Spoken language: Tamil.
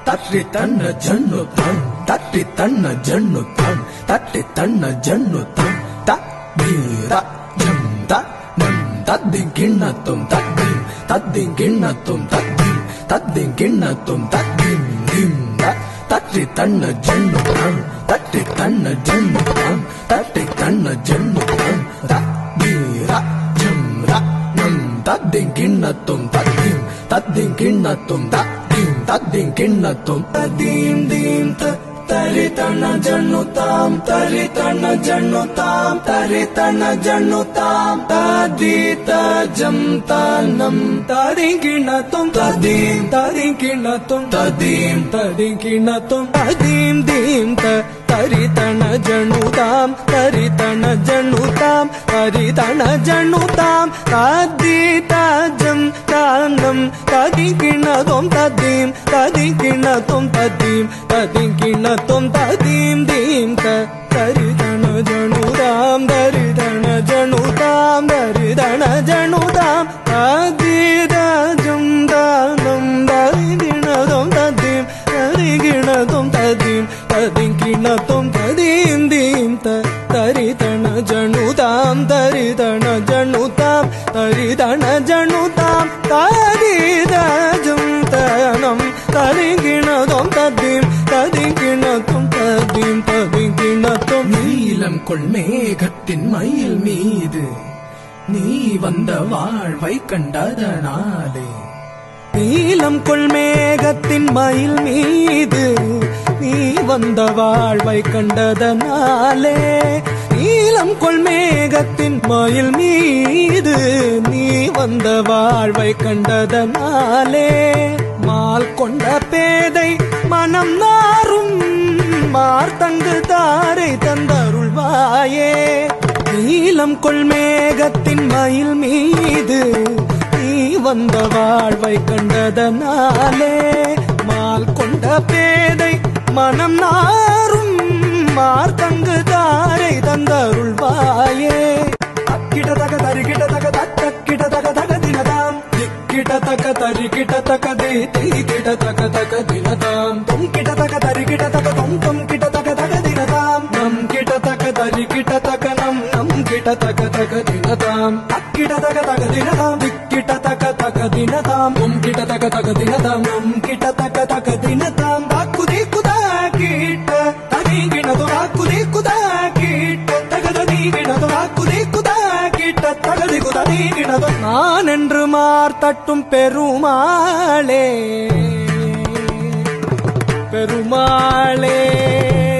தட்டி தன்ன ஜன்னுதான் தட்டி தன்ன ஜன்னுதான் தட்டி தன்ன ஜன்னுதான் தீர ஜம் தம் தத்தின் கிண்ணத்தும் தத்தின் கிண்ணத்தும் தத்தின் கிண்ணத்தும் தத்தின் தட்டி தன்ன ஜன்னுதான் தட்டி தன்ன ஜன்னுதான் தட்டி தன்ன ஜன்னுதான் தீர ஜம் நம் தத்தின் கிண்ணத்தும் தத்தின் கிண்ணத்தும் தத்தின் கிண்ணத்தும் தீம் தீம் தரிதன ஜன்னுதாம் தரிதன ஜன்னுதாம் தரிதன ஜன்னுதாம் ததீத ஜம் தனம் ததின் கிண்ணத்தும் ததின் கிண்ணத்தும் ததின் கிண்ணத்தும் ததீம் தீம் தரிதன ஜன்னுதாம் தரிதன ஜன்னுதாம் தரிதன ஜன்னுதாம் ததீத ஜம் தனம் ததின் கிண்ணத்தும் ததீம் கிண்ணத்தும் ததின் கிண்ணத்தும் ததீம் தீம் தரிதன ஜன்னுதாம் தரிதன ஜன்னுதாம் தரிதன ஜன்னுதாம் ததீத ஜம் தனம் ததின் கிண்ணத்தும் ததின் கிண்ணத்தும் ததின் கிண்ணத்தும் ததீம் தீம் தரிதன ஜன்னுதாம் தரிதன ஜன்னுதாம் தரிதன ஜன்னுதாம் ததீத ஜம் தனம் ததின் கிண்ணத்தும் ததின் கிண்ணத்தும் ததின் கிண்ணத்தும் நீலம் கொள் மேகத்தின் மயில் மீது நீ வந்த வாழ்வை கண்டதனாலே நீலம் கொள் மேகத்தின் மயில் மீது நீ வந்த வாழ்வை கண்டதனாலே நீலம் கொள் மேகத்தின் மயில் மீது நீ வந்த வாழ்வை கண்டதனாலே மால் கொண்ட பேதை மனம் நாரும் மார்த்தங்கு தாரை தந்தருள்வாயே நீலம் கொள் மேகத்தின் மயில் மீது நீ வந்த வாழ்வை கண்டதனாலே மால் கொண்ட பேதை மனம் நாரும் மார்த்தங்கு தாரை தந்தருள்வாயே அக்கிட தக தரிகிட தக தக்கிட தக தக தினதாம் திக்கிட தக தரிகிட தக திகிட தக தக தினதாம் தொம் கிட தக தரிகிட தக தொம் கிட தக தக தினதாம் நம் கிட தக தரிகிட தக நம் கிட தக தக தினதாம் அக்கிட தக தக தினதாம் திக்கிட தக தக தினதாம் தொம் கிட தக தக தினதாம் நம் கிட தக தக தினதாம் தாக்குதி குதா கிட்ட தகிணது தாக்குதி குதா கிட்ட தகதி கிணது தாக்குதி குதா கிட்ட தகதி குதா கிணது நான் என்று மார்த்தட்டும் பெருமாளே